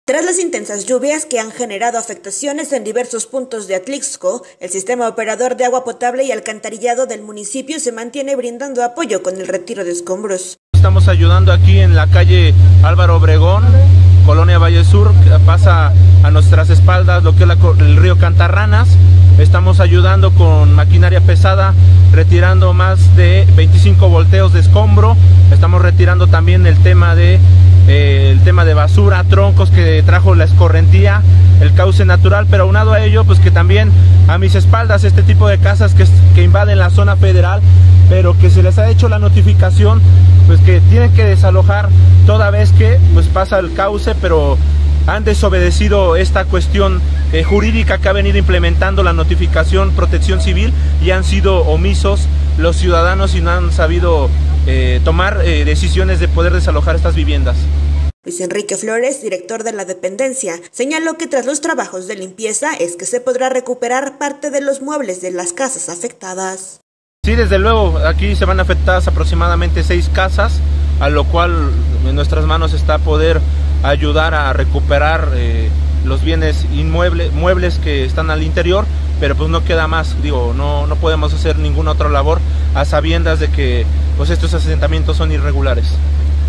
Tras las intensas lluvias que han generado afectaciones en diversos puntos de Atlixco, el sistema operador de agua potable y alcantarillado del municipio se mantiene brindando apoyo con el retiro de escombros. Estamos ayudando aquí en la calle Álvaro Obregón, Colonia Valle Sur, que pasa a nuestras espaldas lo que es el río Cantarranas. Estamos ayudando con maquinaria pesada, retirando más de 25 volteos de escombro. Estamos retirando también el tema de basura, troncos que trajo la escorrentía, el cauce natural, pero aunado a ello, pues que también a mis espaldas este tipo de casas que invaden la zona federal, pero que se les ha hecho la notificación, pues que tienen que desalojar toda vez que pues pasa el cauce, pero han desobedecido esta cuestión jurídica que ha venido implementando la notificación Protección Civil y han sido omisos los ciudadanos y no han sabido tomar decisiones de poder desalojar estas viviendas. Luis Enrique Flores, director de la dependencia, señaló que tras los trabajos de limpieza es que se podrá recuperar parte de los muebles de las casas afectadas. Sí, desde luego, aquí se van afectadas aproximadamente 6 casas, a lo cual en nuestras manos está poder ayudar a recuperar los bienes muebles que están al interior, pero pues no queda más, no podemos hacer ninguna otra labor a sabiendas de que pues estos asentamientos son irregulares.